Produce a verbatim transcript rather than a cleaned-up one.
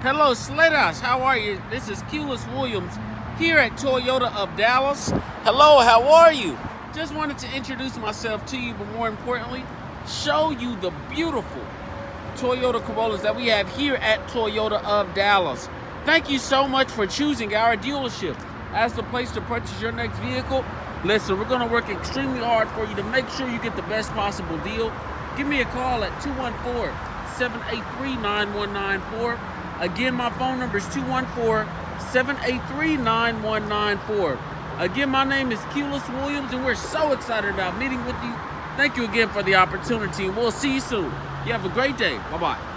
Hello, Shreyas. How are you? This is Culus Williams here at Toyota of Dallas. Hello, how are you? Just wanted to introduce myself to you, but more importantly, show you the beautiful Toyota Corollas that we have here at Toyota of Dallas. Thank you so much for choosing our dealership as the place to purchase your next vehicle. Listen, we're going to work extremely hard for you to make sure you get the best possible deal. Give me a call at two one four, seven eight three, nine one nine four. Again, my phone number is two one four, seven eight three, nine one nine four. Again, my name is Culus Williams, and we're so excited about meeting with you. Thank you again for the opportunity, and we'll see you soon. You have a great day. Bye-bye.